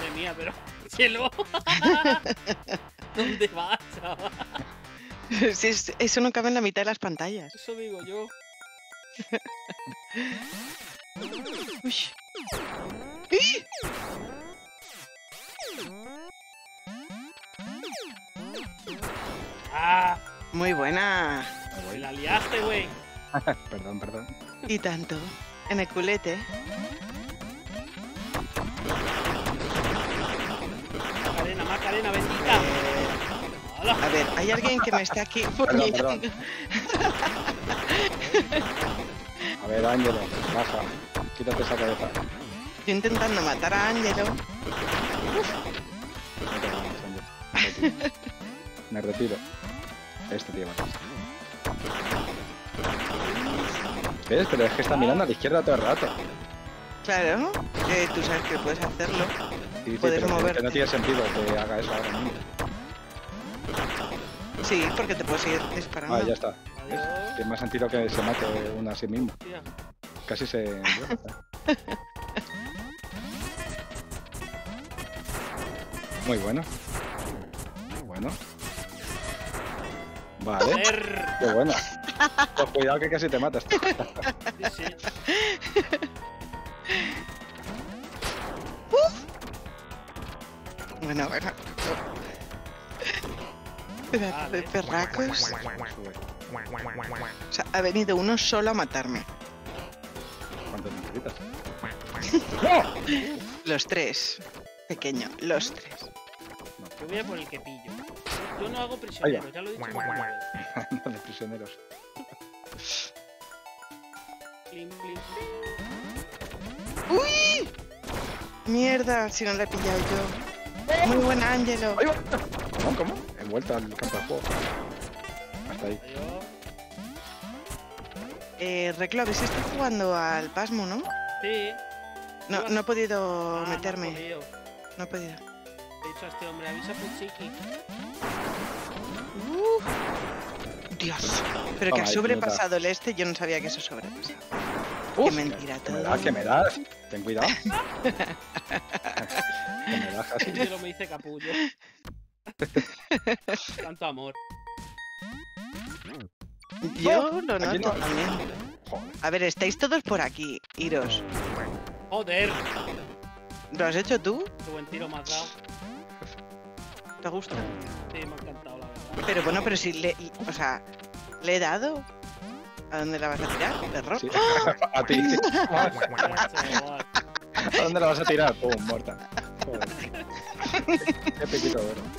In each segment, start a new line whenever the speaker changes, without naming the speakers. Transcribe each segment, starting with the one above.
Madre mía, pero... ¡Cielo! ¿Dónde vas, chaval?
Si eso no cabe en la mitad de las pantallas.
Eso digo yo.
Uy. ¡Ih!
¡Ah!
Muy buena.
Me la liaste, güey.
Perdón, perdón.
Y tanto. En el culete.
Macarena, bendita. ¡Hala!
A ver, hay alguien que me está aquí
Perdón,
puñetando.
perdón. A ver, Ángelo, baja. Quítate esa cabeza.
Yo intentando matar a Ángelo.
No te ganas, Ángel. Me retiro. Este tío más. ¿Ves? Pero es que está mirando a la izquierda todo el rato.
Claro, tú sabes que puedes hacerlo.
Sí, sí,
Puedes
pero
moverte.
que no tiene sentido que haga eso ahora mismo.
Sí, porque te puedes ir disparando.
Ah, ya está.
Adiós.
Tiene más sentido que se mate uno a sí mismo.
Tía.
Casi se... Muy bueno. Muy bueno. Vale.
Joder.
Qué bueno. Pues cuidado que casi te matas.
Sí, sí.
Bueno. Pedazo de perracos.
Sube.
O sea, ha venido uno solo a matarme.
¿Cuántos necesitas?
Los tres. Pequeño, los tres.
Yo voy a por el que pillo. Yo no hago prisioneros, ya lo he dicho más de una vez.
No, de prisioneros.
Plim, plim, plim.
¡Uy! Mierda, si no lo he pillado yo. Muy buen Ángelo.
¡Ahí va! ¿Cómo? He vuelto al campo de juego. Hasta ahí.
Adiós.
Reclo, ¿habéis estado jugando al Pasmo, no?
Sí.
No he podido
Ah,
meterme.
no he podido.
No he podido.
He dicho a este hombre, avisa por chiqui.
Dios. Pero que
Toma,
ha
ahí,
sobrepasado el este, yo no sabía que eso sobrepasaba. Qué
Uf,
mentira
que me
todo.
das, que me das. Ten cuidado. Que me das casi.
Yo lo me hice capullo. Tanto amor.
Yo lo
aquí
noto
no.
también.
Joder.
A ver, estáis todos por aquí, iros.
Joder.
¿Lo has hecho tú?
Qué buen tiro me has dado.
¿Te gusta?
Sí, me ha encantado, la verdad.
Pero bueno, pero si le... O sea, ¿le he dado? ¿A dónde la vas a tirar, perro?
Sí. A ti.
Chaval.
¿A dónde la vas a tirar? Pum, muerta. Joder. Qué piquito de oro.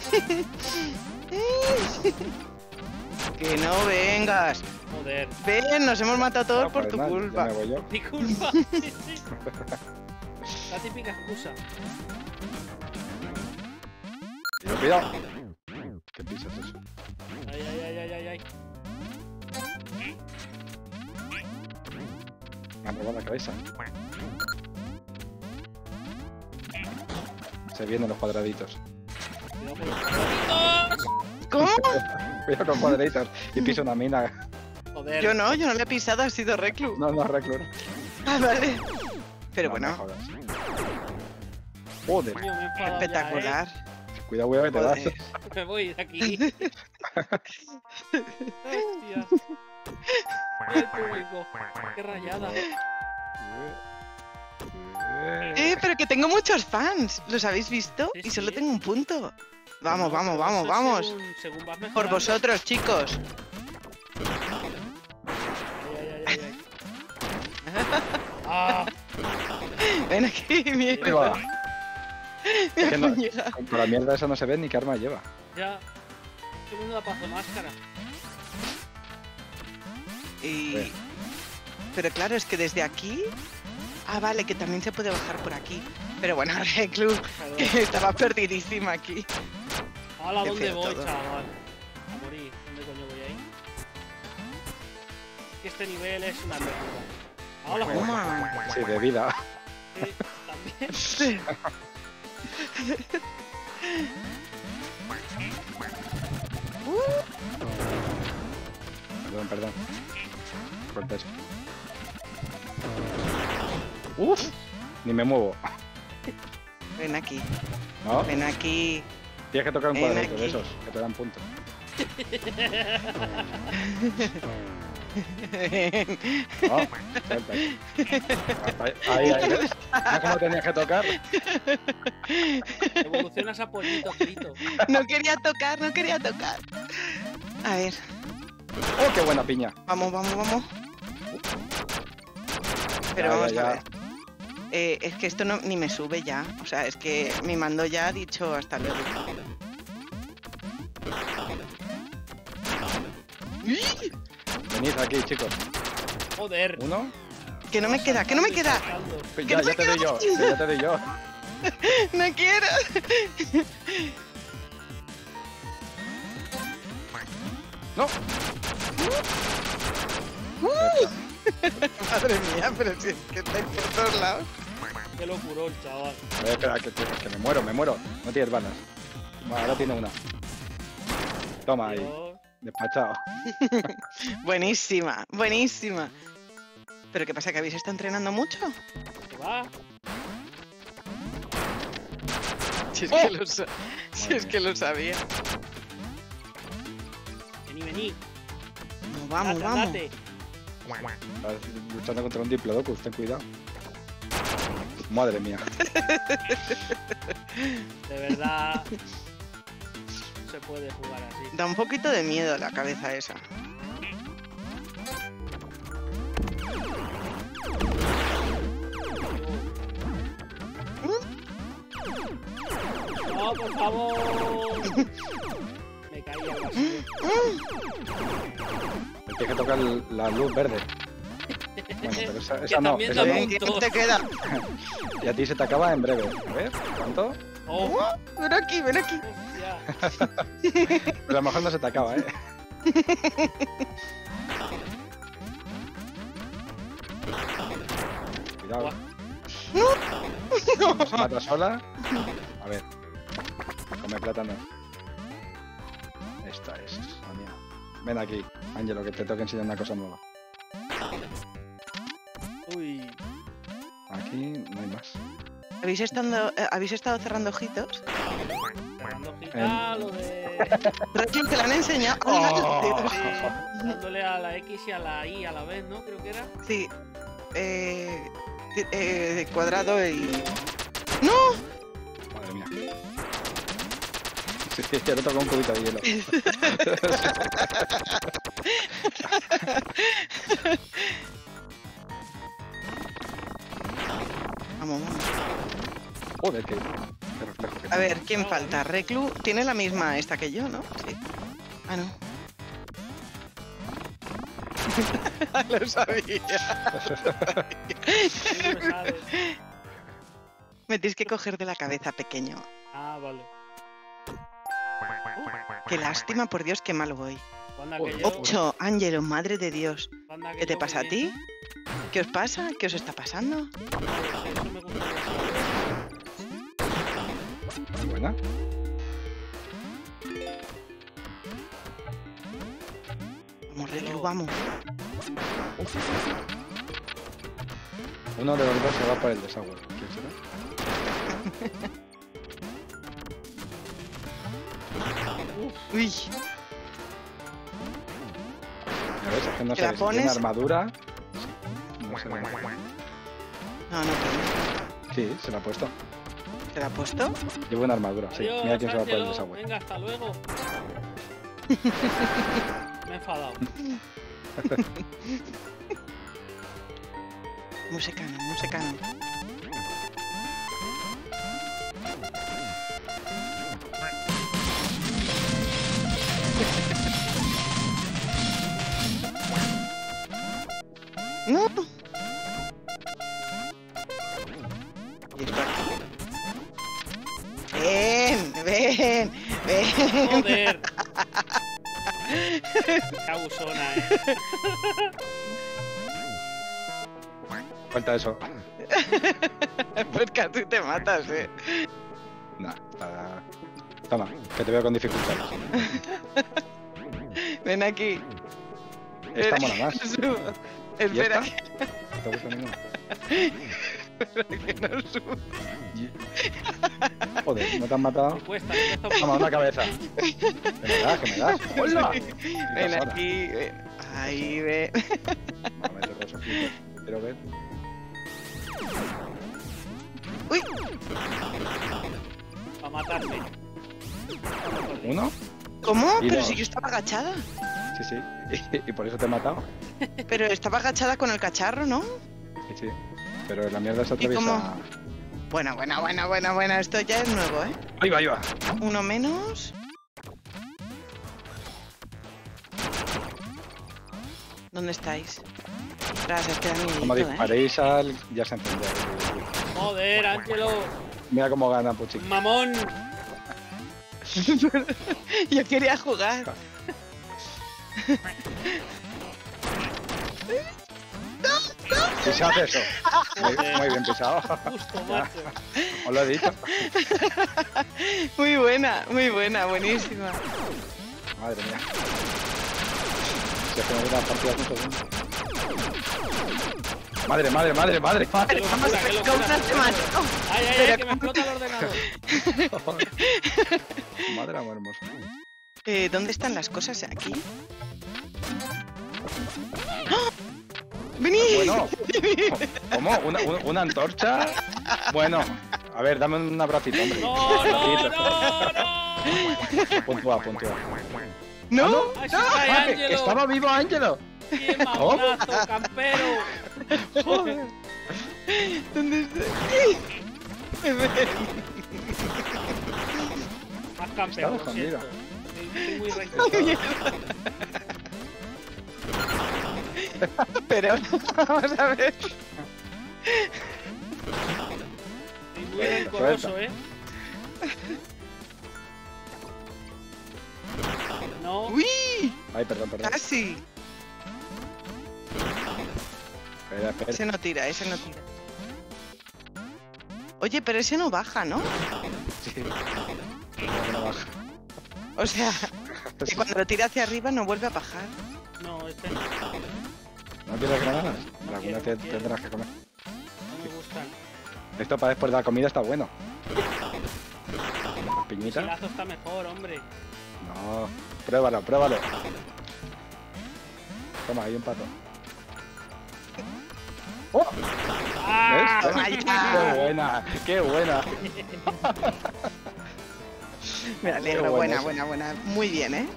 Que no vengas.
Joder.
Ven, nos hemos matado todos
No,
por
pues
tu
nada,
culpa.
Ya me voy yo.
Mi culpa. Sí, sí. La típica excusa.
Cuidado. ¿Qué pisas eso?
Ay, ay, ay, ay, ay, ay.
Me han robado la cabeza. Se vienen los cuadraditos.
Cuidado con los cuadraditos.
¿Cómo?
Cuidado con los cuadraditos. Y piso una mina.
Joder.
Yo no le he pisado, ha sido Reclu.
No, no, reclur.
Ah, vale. Pero
No, me
bueno,
jodas. Joder.
Coño, me he enfadado ya,
espectacular.
Cuidado, cuidado que te das.
Joder.
Me voy de aquí. Hostia. El público. Qué rayada.
Pero que tengo muchos fans. ¿Los habéis visto?
Sí,
Y solo
sí.
tengo un punto. Vamos,
No,
vamos,
pero
vamos,
eso es
vamos.
Según vas
Por
mejorando.
vosotros, chicos.
Ay, ay, ay, ay. Ah,
Ven aquí,
Ahí
mierda.
va.
Me
que
ha
no-
puñetado.
Con la mierda esa no se ve ni qué arma lleva.
ya. Qué menuda paso máscara.
Y...
Bueno.
Pero claro, es que desde aquí... Ah, vale, que también se puede bajar por aquí. Pero bueno, Reclu, que estaba perdidísima aquí.
Hola,
Qué
¿dónde
feo
voy,
todo.
chaval? A morir. ¿Dónde coño voy ahí? Que este nivel es una locura. Hola,
Toma.
Sí, de vida.
sí, también.
Perdón, perdón. Corta eso. Uf. Ni me muevo.
Ven aquí.
¿No?
Ven aquí.
Tienes que tocar un
Ven
cuadrito de
aquí.
esos, que te dan puntos. No, suelta. Ahí, ¿ves? ¿No cómo tenías que tocar?
Evolucionas a pollito, Crito.
No quería tocar, no quería tocar. A ver,
¡Oh, qué buena piña!
vamos, vamos, vamos. Pero
Ya,
vamos
ya,
a
ya.
ver. Es que esto no, ni me sube ya. O sea, es que mi mando ya ha dicho hasta luego.
Venid aquí, chicos.
Joder.
¿Uno?
Que no me queda, que no me queda.
Pues
¿Qué
ya,
no me
ya te doy yo.
queda?
que ya te doy yo.
No quiero.
¡No!
Madre mía, pero si es que estáis por todos lados.
Qué locurón, chaval.
Espera, que me muero, me muero. No tienes balas. Bueno, ahora tiene una. Toma ahí,
Dios.
despachado.
Buenísima, buenísima. ¿Pero qué pasa? ¿Que habéis estado entrenando mucho?
¿Qué va?
Si es,
¡Oh!
que, si es que lo sabía.
Vení, vení.
Vamos,
Andate,
vamos.
andate.
Estás luchando contra un diplodocus, ten cuidado. Madre mía.
De verdad. No se puede jugar así.
Da un poquito de miedo la cabeza esa.
No, por favor. Me caí al vacío.
Tienes que tocar la luz verde. Bueno, pero esa
Que
no.
también
Esa
da
no.
¿Qué
puntos.
te queda?
Y a ti se te acaba en breve. A ver, ¿cuánto?
Oh,
Ven aquí, ven aquí.
hostia.
Pero a lo mejor no se te acaba, ¿eh? Cuidado. ¿No se mata sola? A ver. Come plátano. Esta es la mía. Ven aquí, Ángelo, que te tengo que enseñar una cosa nueva.
Uy.
Aquí no hay más.
¿Habéis estado cerrando ojitos?
Dando gita, lo de.
Rachel, te la han enseñado.
Oh.
Sí, dándole a la X y a la Y a la vez, ¿no? Creo que era.
Sí. Cuadrado y... ¡No!
Madre mía. Sí, ya le toca un cubito de hielo.
Vamos, vamos.
Joder, qué reflejo que
A
tiene.
ver, ¿quién falta? Reclu tiene la misma esta que yo, ¿no? Sí. Ah, no. Lo sabía.
Sí, lo sabes.
Me tienes que coger de la cabeza, pequeño.
Ah, vale.
Qué lástima, por Dios, qué mal voy.
Anda que yo.
8, Ángelo, madre de Dios.
Anda que
¿Qué te
yo
pasa a
muy bien.
ti? ¿Qué os pasa? ¿Qué os está pasando?
No sé, eso me gustaría saber.
Buena.
Vamos, Reclu, vamos.
Uno de los dos se va por el desagüe. ¿Quién será?
Uy,
A ver, es que no
¿Te
sé
la
si
pones?
tiene armadura. No sé.
no, no,
Sí, se la ha puesto.
¿te la ha puesto?
Lleva una armadura, sí.
Adiós,
Mira quién se va por el
Ángelo.
desagüe.
Venga, hasta luego. Me he enfadado.
Musecano, musecano. No. Y esto aquí. Ven, ven, ven.
Joder. Qué abusona,
Cuenta eso.
Pues casi te matas,
Nah, está... Toma, que te veo con dificultades.
Ven aquí.
Esta mola más.
Subo.
¿Y
Espera,
esta? ¿No te gusta ninguna?
que no subo.
Joder, ¿no te han matado?
Me cuesta un
Toma,
poco.
una cabeza. Que me das. ¡Hola!
Ven aquí, ven. Ahí, ven.
Vamos a meter los ojitos. Quiero ver.
Uy,
A matarme.
¿Uno?
¿cómo?
Y
Pero
dos.
si yo estaba agachada.
Sí, sí. Y por eso te he matado.
Pero estaba agachada con el cacharro, ¿no?
Sí, sí. Pero la mierda se
¿Y cómo?
atraviesa.
Bueno. Esto ya es nuevo, ¿eh?
Ahí va, ahí va.
Uno menos. ¿Dónde estáis? Tras este
Como
amiguito, ¿eh?
disparéis al. Ya se encendió.
Joder, Ángelo.
Mira cómo gana Puchi.
Mamón.
Yo quería jugar.
Si se hace eso. Muy bien pisado.
Justo, macho.
Os lo he dicho.
Muy buena, buenísima.
Madre mía. Si hacemos una partida con segundos. Madre.
Pero vamos,
locura, qué
pero
locura.
una semana.
Ay,
Pero
que me explota el ordenador.
Madre amor hermosa.
¿Dónde están las cosas? ¿Aquí? ¡Ah! ¡Vení!
Bueno, ¿cómo? ¿Una antorcha? Bueno, a ver, dame un abracito, hombre.
No.
Puntúa.
¿No?
Ay, sí, cae
Ah, que
Ángelo.
estaba vivo Ángelo.
¡Qué mamonazo, campero!
Joder. ¿Dónde está?
Más campero, lo
escondida.
siento. Estoy muy recto.
Pero vamos a ver.
Estoy muy rencoroso, ¿eh? No.
¡Uy!
Ay, perdón.
Casi.
Espera.
Ese no tira. Oye, pero ese no baja, ¿no?
Sí. No baja.
O sea, que cuando lo tira hacia arriba no vuelve a bajar.
No, este no.
¿No quieres granadas?
No
Alguna
quiero,
te
no quiero.
tendrás que comer.
No me gustan.
Esto para después de la comida está bueno.
El
Piñita.
lazo está mejor, hombre.
No. Pruébalo. Toma, hay un pato. ¡Oh!
¡Ah!
¿Ves?
Toma ya.
¡Qué buena!
Me alegro,
Qué bueno
buena. Muy bien, ¿eh?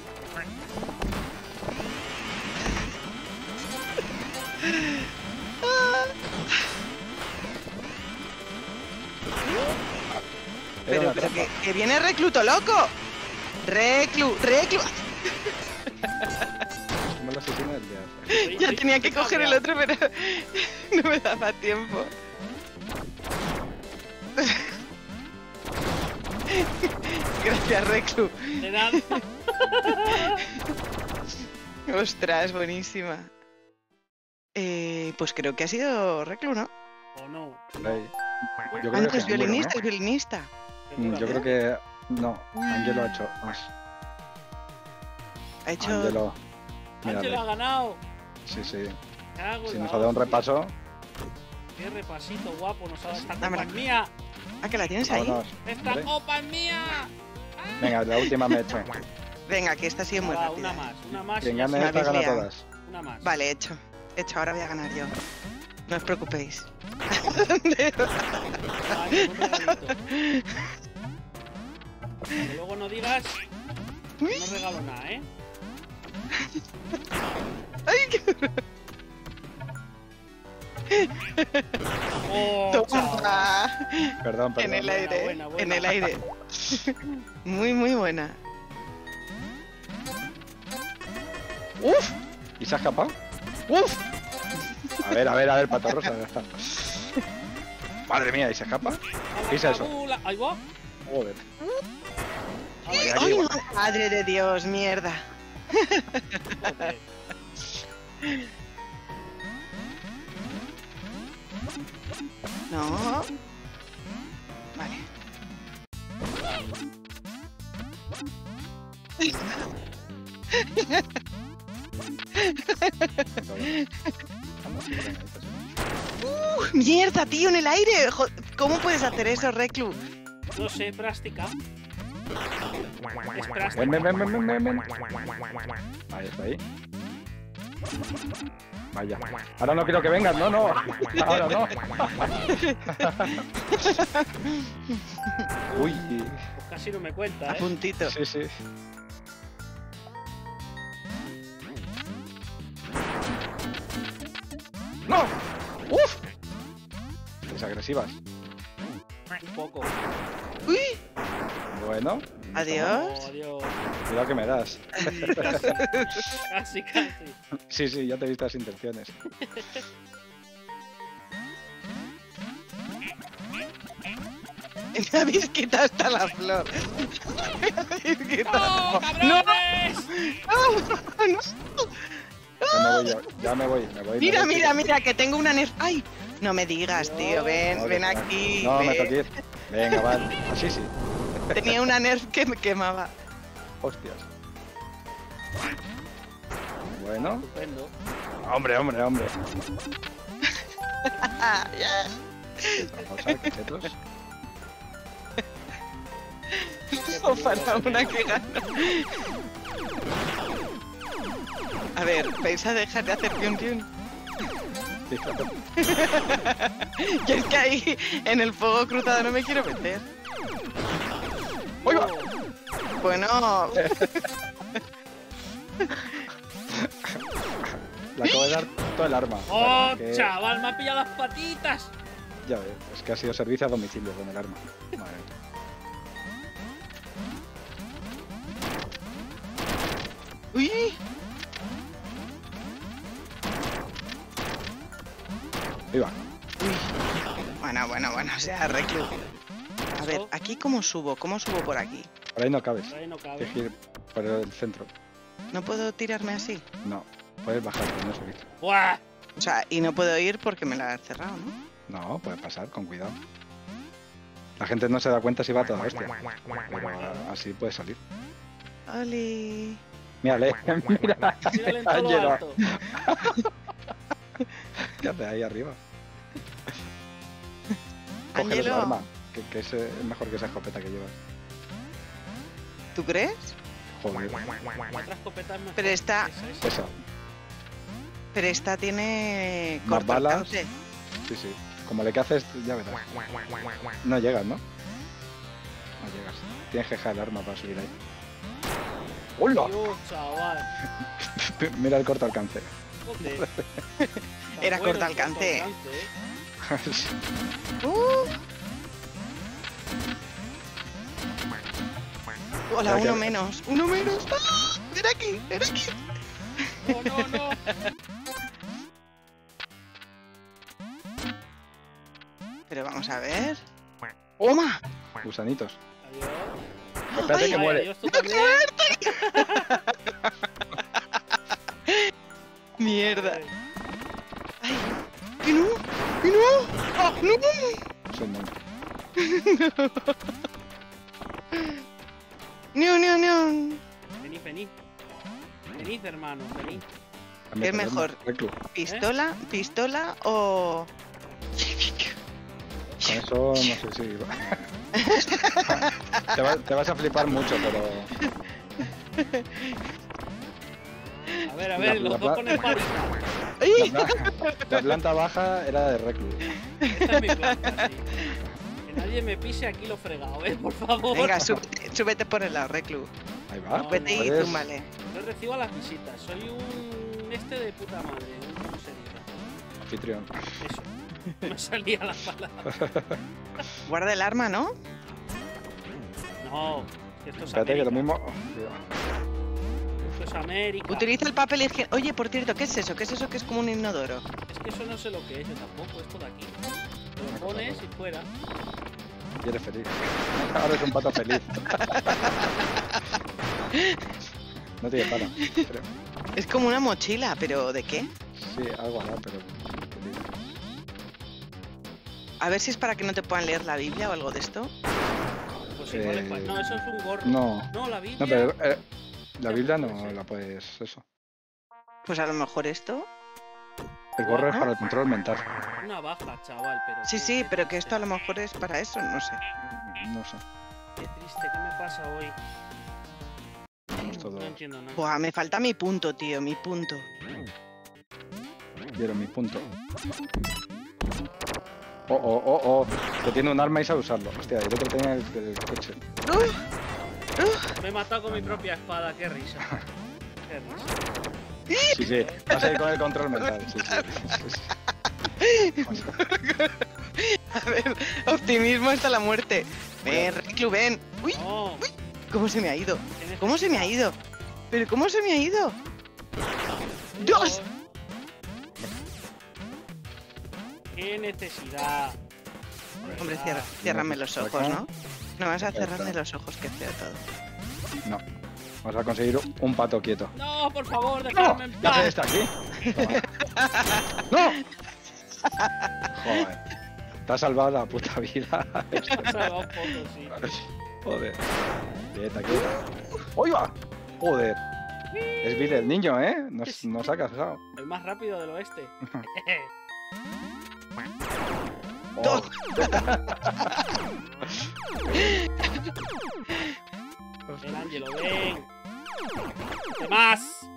Pero que viene Recluto loco. Reclu.
Somos los asesinos del día.
Ya tenía que coger el otro, pero no me daba tiempo. Gracias, Reclu.
De nada.
Ostras, buenísima. Pues creo que ha sido Reclu, ¿no?
¿O no?
Ay, yo creo
Antes
que
violinista, es violinista.
Yo creo que. No, Ángelo ha hecho más.
Ha hecho.
Ángelo.
Ángelo ha ganado.
Sí.
Cago
Si
en
nos
la
ha dado un
hostia.
repaso,
Qué repasito guapo nos ha dado. Esta
Dámela.
copa es mía.
Ah, que la tienes ahí.
vámonos.
Esta
Hombre.
copa es mía.
Venga, la última me he hecho.
Venga, que esta ha sido muy
Va,
rápida.
una más.
Quien
y ya
gane
me
esta
habéis
gana
liado.
todas.
Una más.
Vale, hecho. Ahora voy a ganar yo. No os preocupéis.
Vale, un regalito. Que luego no digas que no regalo nada, ¿eh?
Ay, qué...
Oh, chaval.
Toma.
Perdón.
En el aire.
Buena.
En el aire. Muy buena.
¡Uf! ¿Y se ha escapado?
¡Uf!
A ver, pato rosa, ya está. Madre mía, ¿y se escapa? ¿Qué es eso?
Ahí va.
Joder.
Ahí va.
¡Ay, no! Madre de Dios, mierda.
Joder.
No. Vale. ¡Mierda, tío, en el aire! ¿Cómo puedes hacer eso, Reclu?
No sé, práctica. Es práctica.
Ven. Ahí está ahí. Vaya. Ahora no quiero que vengas, no. Ahora no. Uy.
Pues casi no me cuenta,
A puntito.
Sí. ¡No! ¡Uf! Es agresivas.
Un poco.
Uy,
Bueno.
adiós.
Oh, Dios.
Cuidado que me das.
Casi.
Sí, ya te he visto las intenciones.
Me habéis quitado hasta la flor. Me habéis quitado.
¡Oh, cabrones!
Ya me voy.
Mira, que tengo una nerf. ¡Ay! No me digas, tío. Ven
Joder,
aquí.
No, me
ven.
toqué. Venga, vale. Así sí.
Tenía una nerf que me quemaba.
Hostias. Bueno.
Estupendo.
Hombre.
Ah, ya.
Vamos a ver, cachetos.
O para una que gana. A ver, ¿vais a dejar de hacer pion?
Sí, claro.
Yo es que ahí en el fuego cruzado no me quiero meter.
¡Uy, va!
Bueno,
Le acabo de dar todo el arma.
¡Oh,
Para que-
chaval! ¡Me ha pillado las patitas!
Ya ves, es que ha sido servicio a domicilio con el arma. Madre mía.
uy,
Ahí va.
bueno, o sea, reclu. A ver, ¿aquí cómo subo? ¿Cómo subo por aquí?
Por ahí no cabes.
Por ahí no cabe.
Tienes que ir por el centro.
¿No puedo tirarme así?
No, puedes bajar, pero no subir.
¡Buah!
O sea, y no puedo ir porque me la han cerrado, ¿no?
No, puedes pasar, con cuidado. La gente no se da cuenta si va a toda hostia. Pero así puedes salir.
¡Oli!
Mírale, mira.
Tírale en todo lo
Ángelo.
alto.
¿Qué hace ahí arriba? Coge el
Ángelo,
arma, que es mejor que esa escopeta que llevas.
¿tú crees?
Joder,
Otra escopeta es mejor.
Pero esta-
Esa.
esa.
Pero esta tiene
Más
corto
balas.
alcance.
Sí. Como le caces, ya verás. No llegas, ¿no? No llegas. Tienes que dejar el arma para subir ahí. ¡Hola!
Dios, chaval.
Mira el corto alcance.
Joder.
Era
Bueno,
corto alcance.
¿eh?
Hola,
Ya que-
uno menos. ¡Uno menos! ¡Ah! ¡Ven aquí! ¡Ven aquí!
No.
Pero vamos a ver. ¡Toma!
Gusanitos.
Adiós.
Espérate que
Ay,
muere.
Adiós tú también.
¡Mierda! ¡Ay! ¡Que no! ¡Que no! ¡Ah, no!
Soy mono.
¡No!
Venid. Venid, hermano, venid.
Cambia
Es
de arma.
mejor.
Reclu.
¿Pistola o...?
Con eso no sé si... te vas a flipar mucho, pero...
A ver, los dos con espadita.
¡Ay!
La planta baja era de Reclu.
Esta es mi planta, sí. Que nadie me pise aquí lo fregado, por favor.
Venga, súbete por el lado, reclu.
Ahí va.
No,
Vete y
puedes-
zúmbale.
No recibo a las visitas. Soy un de puta madre. ¿Cómo se dice?
Anfitrión.
Eso. No salía la palabra.
Guarda el arma, ¿no?
No. Esto es
Espérate que
América.
lo mismo... oh, cuidado.
Esto es América.
Utiliza el papel higiénico. Oye, por cierto, ¿qué es eso? ¿Qué es eso que es como un inodoro?
Es que eso no sé lo que es, yo tampoco. Esto de aquí. Te lo pones y fuera.
Y eres feliz. Ahora es un pato feliz. No tiene pala, creo.
Es como una mochila, pero ¿de qué?
Sí, algo hará, pero... feliz.
A ver si es para que no te puedan leer la Biblia o algo de esto.
Pues igual es no, eso es un gorro.
No,
No, la Biblia.
no, pero la Biblia no la puedes... Eso.
Pues a lo mejor esto.
El gorro es
¿No?
para el control mental.
Una baja, chaval, pero.
Sí, pero que esto a lo mejor es para eso, no sé.
No sé.
Qué triste, ¿qué me pasa hoy?
Vamos todos.
No entiendo nada.
Buah, me falta mi punto, tío, mi punto.
Quiero mi punto. Oh. Que tiene un arma y sabe usarlo. Hostia, el otro tenía el coche.
Me he matado con mi propia espada, qué risa. Qué risa.
Sí. Vas a ir con el control mental. Sí.
A ver, optimismo hasta la muerte. Ven, Reclu, ven. Uy,
No,
¿cómo se me ha ido?
¿qué
¿Cómo se me ha ido? ¿Pero cómo se me ha ido? ¡Dios!
¡Qué necesidad!
Hombre,
¿Verdad?
ciérrame los ojos, ¿no? No vas a cerrarme los ojos, que feo todo.
No. Vamos a conseguir un pato quieto.
No, por favor,
¡No!
dejadme en
¿Qué hace
paz.
este aquí? ¡No! Joder. Te ha salvado la puta vida.
Me ha salvado un poco, sí.
Joder. Quieta. ¡Oiga! Joder. Es Billy el niño, ¿eh? Nos ha casado.
El más rápido del oeste.
Oh.
El Ángelo, ven. ¿Qué más?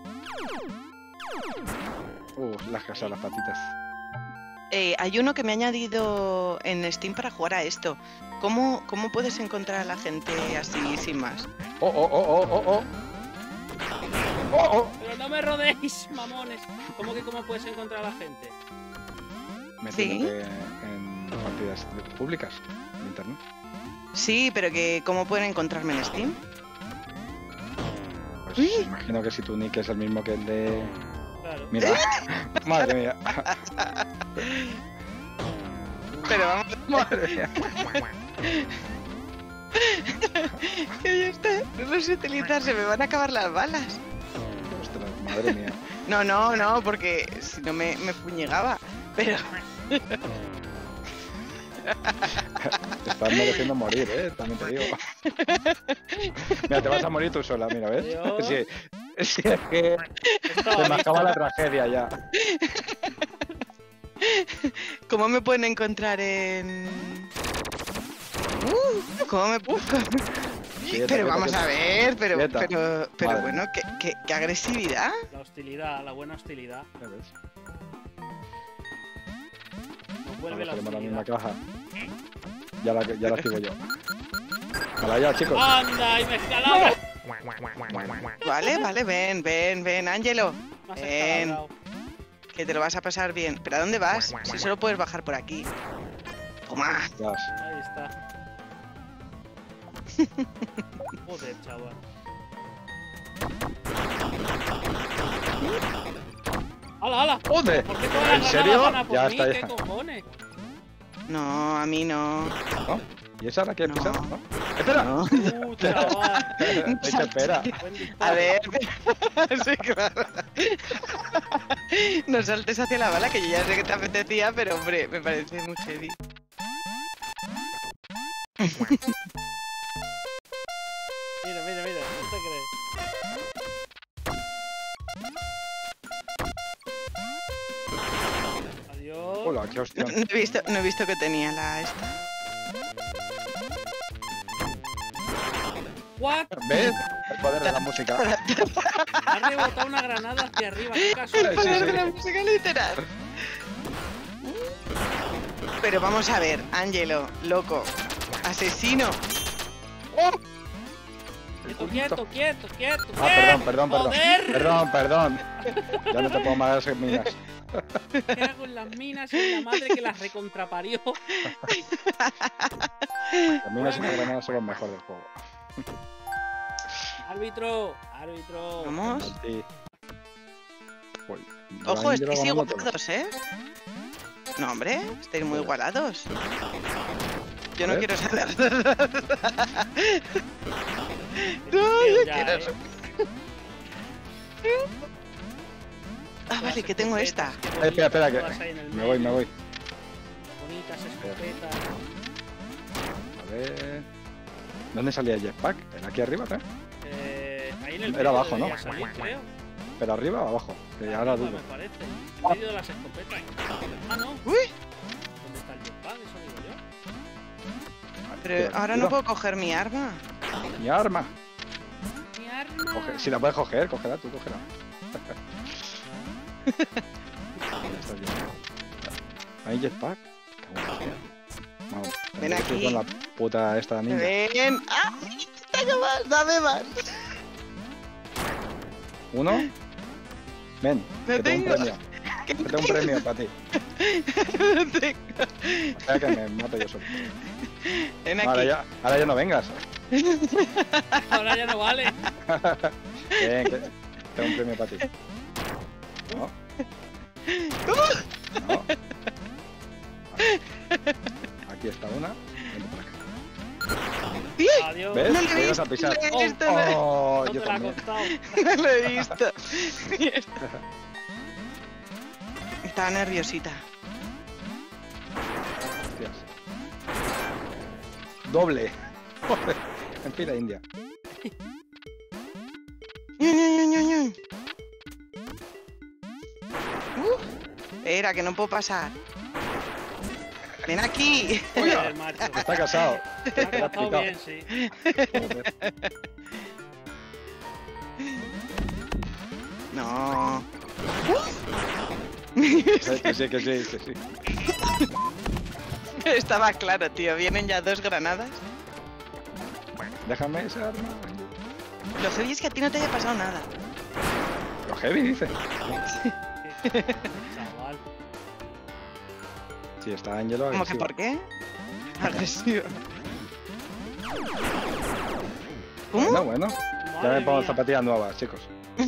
Las casas, las patitas.
Hay uno que me ha añadido en Steam para jugar a esto. ¿Cómo puedes encontrar a la gente así, sin más?
Oh.
Pero no me rodéis, mamones. ¿Cómo puedes encontrar a la gente?
Metiéndote en partidas públicas en internet.
Sí, pero que ¿cómo pueden encontrarme en Steam?
Pues imagino que si tu nick es el mismo que el de...
Claro.
Mira, madre mía.
Pero vamos,
Madre mía.
que ya está. No lo sé utilizar, se me van a acabar las balas.
Ostras, madre mía.
No, porque si no me fuñegaba. Pero
Estás mereciendo morir, también te digo. Mira, te vas a morir tú sola, mira, ¿ves?
Adiós.
Sí, es que se me acaba la tragedia ya.
¿cómo me pueden encontrar en...? ¿Cómo me
Quieta,
Pero vamos a ver, pero
Madre.
bueno, ¿qué agresividad?
La hostilidad, la buena hostilidad.
Ya ves.
Nos vuelve la
Tenemos la misma
hostilidad.
caja. Ya la sigo yo. Hala ya, chicos.
¡Anda! ¡Y me escalaba!
Vale, ven, Ángelo.
Me has
Ven,
escalabrado.
que te lo vas a pasar bien. ¿Pero a dónde vas? Si solo puedes bajar por aquí. Toma.
Ya.
Ahí está. Joder, chaval. ¡Hala!
¡Joder!
¿Por qué todas las
¿En
granadas
serio?
van a por
Ya
mí?
está,
¿Qué
ya.
cojones?
No, a mí no.
¿No? ¿Y esa la quieres
No.
pisar? ¿No? ¡Espera!
No.
Chaval.
De hecho, espera.
Buen disparo.
A ver. Sí, claro. No saltes hacia la bala, que yo ya sé que te apetecía, pero hombre, me parece muy heavy.
Mira, no te crees. Adiós.
Hola, qué hostia.
No he visto que tenía la esta.
¿What?
¿Ves? El poder de la música.
Ha rebotado una granada hacia arriba. ¿Qué casualidad?
Sí,
Poder
sí.
de la música literal. Pero vamos a ver, Ángelo, loco, asesino.
Quieto.
Ah, perdón.
Joder.
Perdón. Ya no te puedo más en minas.
¿Qué hago en las minas y en la madre que las recontraparió?
Las minas y las granadas son lo mejor del juego.
Árbitro.
Vamos.
Sí. Uy,
Ojo,
Angelo
estáis
ganando todo.
igualados, ¿eh? No, hombre, estáis muy igualados. Yo no
A ver.
quiero saber.
No,
yo
ya,
quiero.
¿eh?
Ah, vale, que tengo esta.
Espera, que me voy.
Bonitas escopetas.
A ver... ¿Dónde salía el jetpack? ¿Era aquí arriba, eh?
Ahí en el
Era
medio
abajo, ¿no?
debería salir, creo.
¿Pero arriba o abajo? Que ahora
Arriba,
dudo.
me parece. En medio de las escopetas. Ah, no.
Uy,
¿Dónde está el jetpack? Eso digo yo.
Pero ahora no puedo coger mi arma.
Mi arma.
Mi arma.
Si la puedes coger, cógela tú, cógela. Ya está bien. ¿Hay jetpack? Vamos,
Ven
estoy
aquí.
con la puta esta ninja.
Ven. ¡Ah! ¡Tengo más! ¡Dame más!
¿Uno? Ven,
No
que tengo un
tengo.
premio. Que tengo un premio para ti.
No tengo.
Espera que me mato yo solo.
Ven
No,
aquí.
ahora ya no vengas.
Ahora ya no vale.
Ven, que tengo un premio para ti. No. No. Aquí está una. Vente por acá.
Adiós.
¿Ves?
No lo
Te
he
ibas a
visto,
pisar.
no lo he visto, no
Oh,
No
yo
te la ha
también.
costado.
no lo he visto. Estaba nerviosita.
Hostias. Doble. Joder. En fila india.
Ñu, ñu, ñu, ñu. Espera, que no puedo pasar. Ven aquí.
Oiga,
El macho.
está casado.
Te ha costado
picado.
bien, sí.
Joder.
No.
Que sí, que sí, que sí.
Estaba claro, tío. Vienen ya 2 granadas.
Déjame esa arma.
Lo heavy es que a ti no te haya pasado nada.
Lo heavy dice.
Chaval.
Sí, está Angelo
¿Cómo que
agresivo.
por qué? Agresivo. ¿Cómo?
Bueno, bueno. Ya
Madre
me pongo
mía.
zapatillas nuevas, chicos.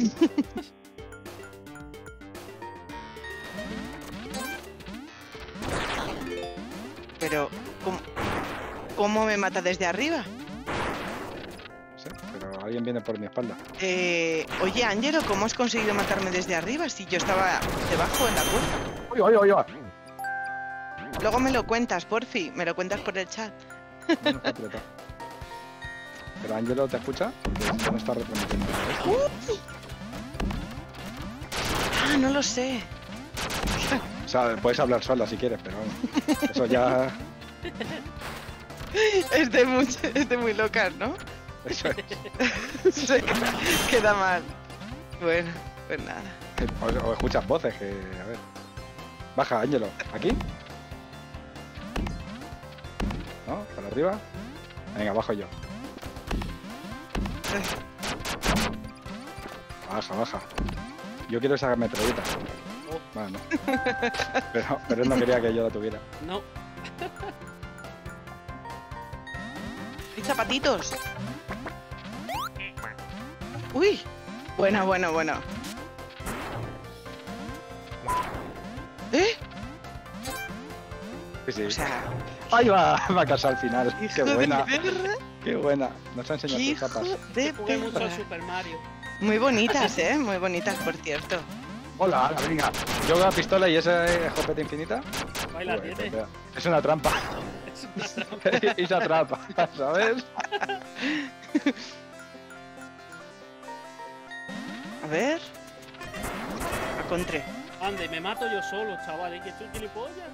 Pero, ¿cómo me mata desde arriba?
No sé, pero alguien viene por mi espalda.
Oye, Ángelo, ¿cómo has conseguido matarme desde arriba si yo estaba debajo en la puerta?
¡Uy, uy, uy, uy!
Luego me lo cuentas, porfi. Me lo cuentas por el chat.
No está apretado. ¿Pero Angelo te escucha? Porque no está retransmitiendo.
Ah, no lo sé.
O sea, puedes hablar sola si quieres, pero vamos. Eso ya...
Es de muy locas, ¿no?
Eso es.
Se queda mal. Bueno, pues nada.
O escuchas voces que... A ver. Baja, Angelo. ¿Aquí? ¿No? ¿Para arriba? Venga, bajo yo. Baja, baja. Yo quiero esa metralleta.
Oh.
Bueno, pero él no quería que yo la tuviera.
No.
¿Hay zapatitos? Uy. Bueno, bueno, bueno. ¿Eh?
Sí, sí.
O sea,
¡Ahí va! Va a casa al final. ¡Qué
hijo de
buena!
perra.
¡Qué buena! Nos ha enseñado sus
Hijo
tapas.
de
Jugué mucho
perra.
al Super Mario.
Muy bonitas, ¿eh? Muy bonitas, por cierto.
¡Hola! ¡Hala, venga! Yo con la pistola y esa escopeta infinita.
Ahí la
Joder,
tiene.
es una trampa.
Es una trampa.
Y se atrapa, ¿sabes?
A ver. Encontré.
Ande, me mato yo solo, chaval. Es que estoy gilipollas.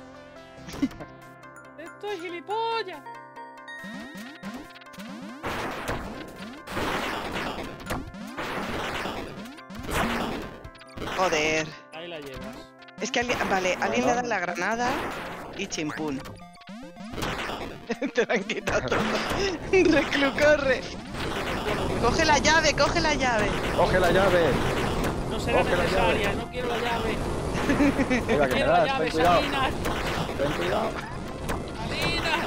Estoy gilipollas.
Joder.
Ahí la llevas.
Es que alguien, vale, alguien le da la granada y chimpún. Te la han quitado todo. Reclu, corre. Coge la llave, coge la llave.
¡Coge la llave!
No será
Coge la
necesaria, no quiero la llave.
Venga, que me
Quiero la
das,
llave,
ten cuidado.
Salinas.
Ten cuidado.
Salinas.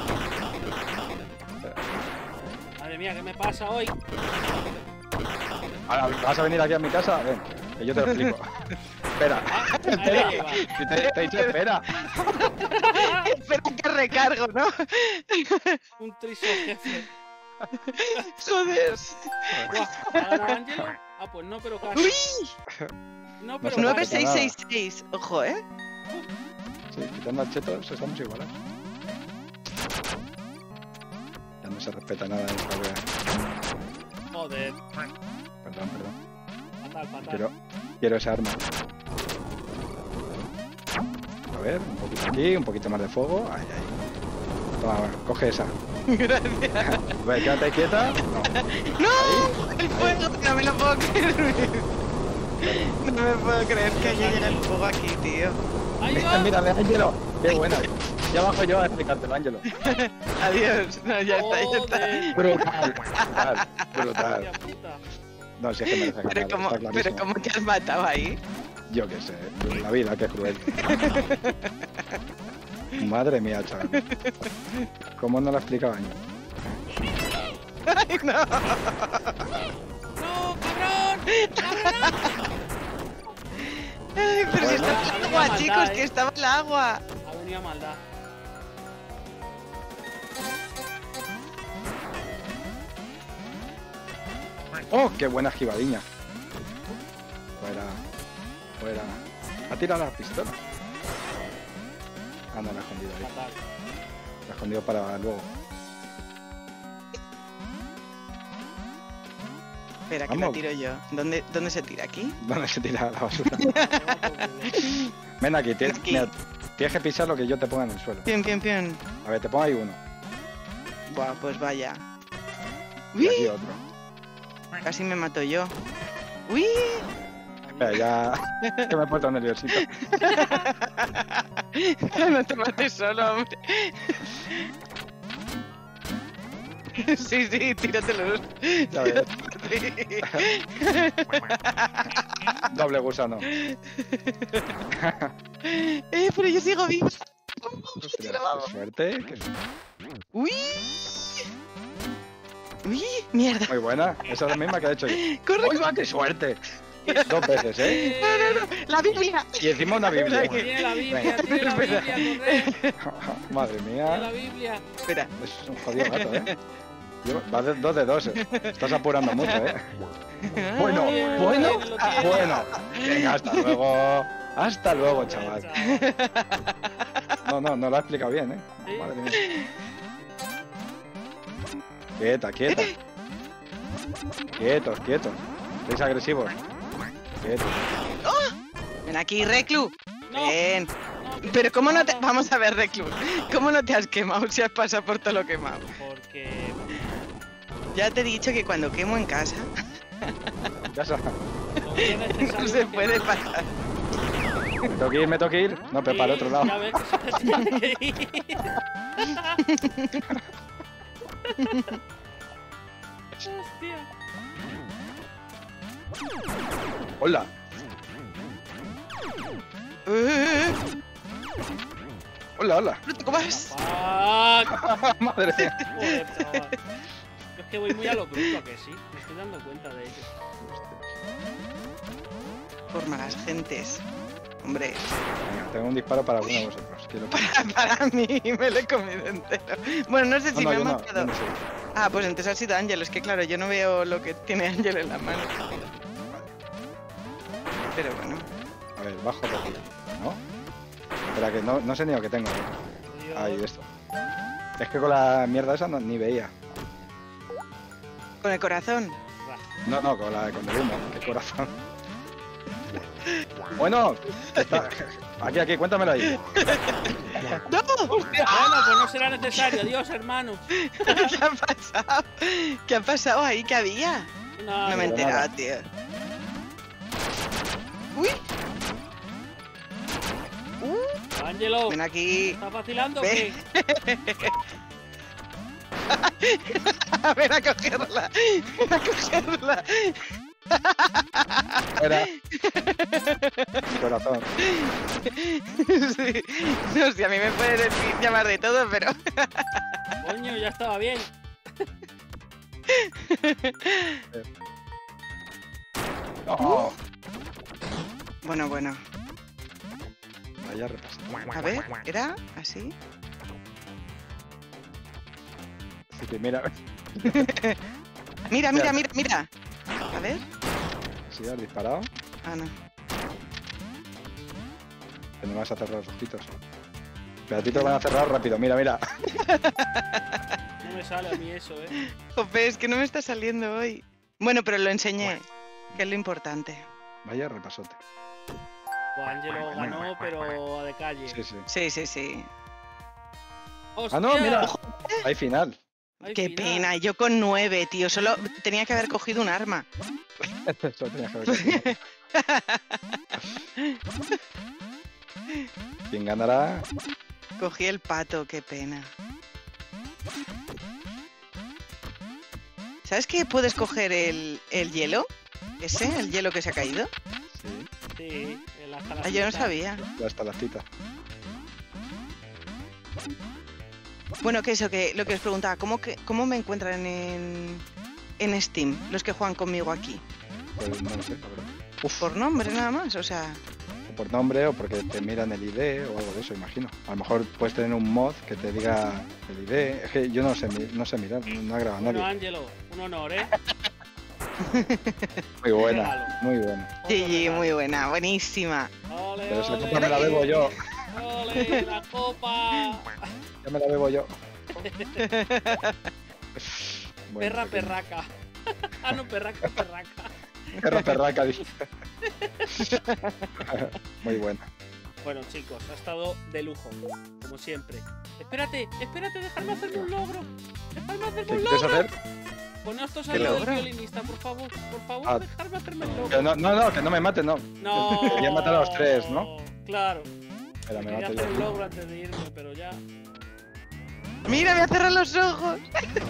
Madre mía, ¿qué me pasa hoy?
Ahora, ¿vas a venir aquí a mi casa? Ven, que yo te lo explico. Espera,
Ahí la
espera.
lleva.
Te he dicho espera.
Espera que recargo, ¿no?
Un triso jefe.
Joder.
Guau, ¿ha ganado Ángelo? Ah, pues no, pero casi.
Uy,
No, pero
No,
casi.
9666. Ojo, ¿eh?
Sí, quitando al cheto, estamos igualados. Ya no se respeta nada en esta wea.
Joder.
Perdón, perdón.
Fatal, fatal.
Quiero esa arma. A ver, un poquito aquí, un poquito más de fuego. Ahí, ahí. Toma, coge esa.
Gracias.
Ve, quédate quieta. No.
¡No! ¡El fuego! No me lo puedo creer. No me puedo creer que haya llegado el fuego aquí, tío.
¡Ahí va!
Mírale, Ángelo. Qué buena. Ya bajo yo a explicártelo, Ángelo.
Adiós. No, ya está, ya está.
Joder.
Brutal. Brutal.
Hostia puta.
No, si es que merece ganar,
Pero ¿cómo,
está
pero
clarísimo.
¿cómo te has matado ahí?
Yo qué sé, la vida, qué cruel. Madre mía, chaval. ¿Cómo no lo explicaba yo?
¡Ay, no!
¡No, cabrón!
Ay, pero si
Bueno.
estaba el agua,
Maldad,
chicos, que estaba el agua.
Ha venido a maldad.
¡Oh, qué buena esquivadiña! Fuera. Fuera. Ha tirado la pistola. Ah, no, la ha escondido ahí.
Fatal.
La ha escondido para luego.
Espera, que la
Vamos.
tiro yo. ¿Dónde se tira? ¿Aquí?
¿Dónde se tira la basura?
Toma por culo.
Ven aquí, tienes,
Aquí.
mira, tienes que pisar lo que yo te ponga en el suelo.
Pion, pion, pion.
A ver, te pongo ahí uno.
Buah, pues vaya.
Y aquí
¡Uy!
otro.
Casi me mato yo. ¡Uy!
Espera, ya. que me he puesto nerviosito.
No te mates solo, hombre. Sí, sí, tíratelos.
Ya ves.
Sí.
Doble gusano.
Pero yo sigo viva.
Hostia, qué suerte. Qué suerte.
¡Uy! ¡Uy! ¡Mierda!
Muy buena. Esa es la misma que ha hecho yo.
¡Corre!
¡Uy, va, qué suerte! 2 veces, ¿eh?
¡No, no, no! ¡La Biblia!
Y encima una Biblia.
Espera,
Tiene la Biblia,
Venga.
tiene la Biblia, corre.
Madre
Tiene la
mía.
Biblia.
Espera.
Es un jodido gato, ¿eh? Va de 2 de 2. Estás apurando mucho, ¿eh? Bueno,
Bien,
bueno,
lo tiene.
bueno. Venga, hasta luego. Hasta luego, chaval. No lo ha explicado bien, ¿eh?
Sí.
Madre mía. Quieta, quieta. Quietos, quietos. Sois agresivos. Quietos.
Ven aquí, Reclu.
No,
Ven.
no, que
Pero ¿cómo no te...
no,
Vamos a ver, Reclu. ¿Cómo no te has quemado si has pasado por todo lo quemado?
Porque...
Ya te he dicho que cuando quemo en casa
Ya está.
lo que es necesario
no se
que-
puede pasar.
Me tengo que ir, me tengo que ir. No, pero para el otro lado.
Ya ves que se te tiene que ir. Hostia.
Hola. Hola, hola.
¿No te comas?
Fuck.
Madre mía.
Joder, chaval. Yo es que voy muy a lo bruto, ¿a que sí? Me estoy dando cuenta de ello.
Por malas gentes. Hombre,
Venga, tengo un disparo para alguno de vosotros. Quiero que...
para mí me lo he comido entero. Bueno, no sé si
no,
me ha
yo no,
matado.
yo no sé.
Ah, pues entonces ha sido Ángel. Es que claro, yo no veo lo que tiene Ángel en la mano. Pero bueno.
A ver, bajo por aquí. ¿No? Espera, que no sé ni lo que tengo.
Dios.
Ahí, esto. Es que con la mierda esa no, ni veía.
Con el corazón.
No, con el humo. Qué corazón. Bueno, está... aquí, cuéntamelo ahí.
¡No!
Bueno, pues no será necesario. Adiós, hermano.
¿Qué ha pasado? ¿Qué ha pasado ahí? ¿Qué había?
No,
No me he
pero
enterado,
nada.
tío. ¡Uy!
Ángelo,
Ven aquí.
¿estás vacilando o
Ve.
qué?
Ven a cogerla. Ven a cogerla.
Era. Corazón.
Sí. No sé, a mí me puede decir, llamar de todo, pero...
Coño, ya estaba bien.
No.
Bueno, bueno.
Vaya repaso.
A ver, ¿era así?
Así que mira,
Mira, mira, mira, mira. A ver.
si has disparado,
Ah, no.
que no vas a cerrar los ojitos. Pero a ti te lo van a cerrar rápido, mira.
No me sale a mí eso,
Jope, es que no me está saliendo hoy. Bueno, pero lo enseñé, que es lo importante.
Vaya repasote.
Pues Ángelo ganó, pero a de calle.
Sí, sí.
Sí, sí, sí.
Ah, no,
¡Hostia!
mira. Hay final.
Ay,
Qué
final.
pena, yo con 9, tío. Solo tenía que haber cogido un arma.
Eso tenía que haber cogido. ¿Quién ganará?
Cogí el pato, qué pena. ¿Sabes que puedes coger el hielo? ¿Ese? ¿El hielo que se ha caído?
Sí,
Sí, la
Ah, yo no sabía.
la estalactita.
Bueno, que eso, que lo que os preguntaba, ¿cómo me encuentran en Steam los que juegan conmigo aquí?
Pues no lo sé, la verdad. Uf,
Por nombre nada más, o sea...
o por nombre o porque te miran el ID o algo de eso, imagino. A lo mejor puedes tener un mod que te diga el ID. Es que yo no sé mirar, no ha grabado
Bueno,
nadie.
Ángelo, un honor, ¿eh?
Muy buena,
regalo.
muy buena.
Otro
Sí,
regalo.
muy buena, buenísima.
Ole,
Pero esa
ole,
copa me la bebo yo.
ole, la copa.
Ya me la bebo yo. Bueno,
Perra,
pequeño.
perraca. Ah, no, perraca, perraca.
Perra perraca, dije. Muy buena.
Bueno, chicos, ha estado de lujo, como siempre. Espérate, dejarme hacerme un logro. Dejarme hacerme
¿Qué
un
quieres
logro.
hacer?
Poneos todos
¿Qué
al lado del
logro?
violinista, por favor. Por favor,
Ah.
dejarme hacerme el
Que
logro.
no, que no me maten, no.
No.
Te quería matar a los tres, ¿no?
Claro.
Espera, me
Quería
mato
hacer el
yo.
logro antes de irme, pero ya.
Mira, me ha cerrado los ojos.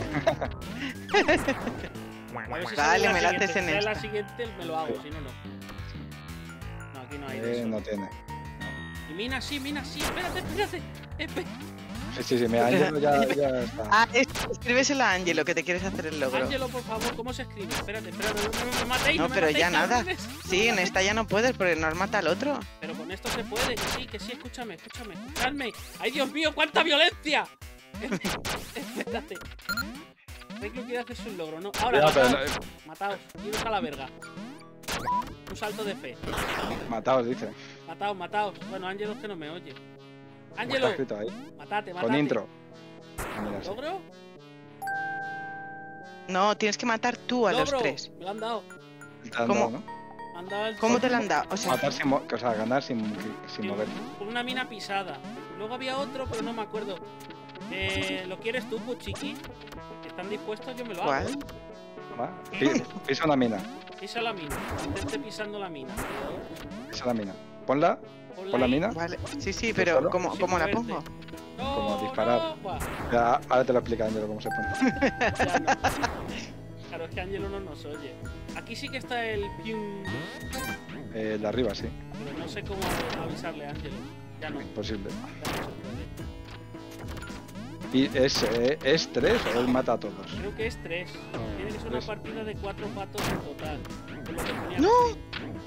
A ver si
Vale,
sale la
me la haces
siguiente.
en
Si sale la
esta.
siguiente me lo hago, si no, no. No, aquí no hay de eso.
No tiene.
Y mina sí, espérate.
Sí, mira, Ángelo ya está.
Ah, escríbeselo a Ángelo, que te quieres hacer el logro.
Ángelo, por favor, ¿cómo se escribe? Espérate, no me matéis,
No,
me
pero
matéis,
ya nada.
cabrones.
Sí, en esta ya no puedes porque nos mata al otro.
Pero con esto se puede, que sí, escúchame. ¡Ay, Dios mío, cuánta violencia! Espérate. Reclu quiere hacerse un logro, ¿no? Ahora,
Ya, pero
mataos, iros a la verga. Un salto de fe.
mataos, dice.
Mataos. Bueno, Ángelo es que no me oye.
Está
Ángelo,
escrito ahí.
matate.
Con intro. Mira, sí.
¿Logro?
No, tienes que matar tú a los
¡Logro!
tres.
Me lo han dado.
Te han
¿Cómo?
dado, ¿no?
Me han dado el
¿Cómo te lo han dado? O sea,
Matar sin, o sea, ganar sin mover.
con una mina pisada. Luego había otro, pero no me acuerdo. ¿Lo quieres tú, Puchiqui? ¿Están dispuestos? Yo me lo hago.
¿cuál?
¿Va? Pisa una mina.
Pisa la mina. Esté pisando la mina.
Pisa la mina. Ponla. Pon la
ahí.
mina.
Vale, sí,
¿Tú
pero
solo?
¿cómo
Sin
la
moverte.
pongo?
No,
Como disparar.
no, buah,
Ya, ahora te lo explica Ángelo cómo se pone.
ya no. Claro, es que Ángelo no nos oye. Aquí sí que está el pium,
De arriba, sí.
pero no sé cómo avisarle a Ángelo. Ya no.
Imposible.
Ya no se puede.
¿Y es 3 o él mata a todos?
Creo que es 3. Tiene que ser una
Tres.
partida de 4 patos en total. Por lo que ponía
¡No!
aquí.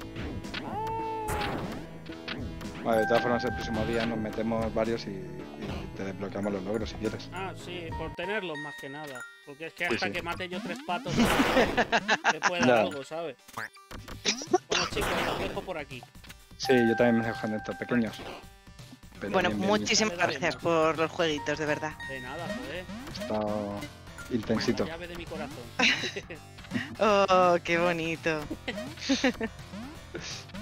Vale, de todas formas, el próximo día nos metemos varios y te desbloqueamos los logros si quieres.
Ah, sí, por tenerlos más que nada. Porque es que
Sí,
hasta
sí.
que mate yo 3 patos te puede dar
Ya.
algo, ¿sabes? Bueno, chicos, los dejo por aquí.
Sí, yo también me dejo en estos pequeños. Pero
Bueno,
bien,
muchísimas
Dale, dale,
gracias
más.
por los jueguitos, de verdad.
De nada, joder.
Está intensito.
La llave de mi corazón.
Oh, qué bonito.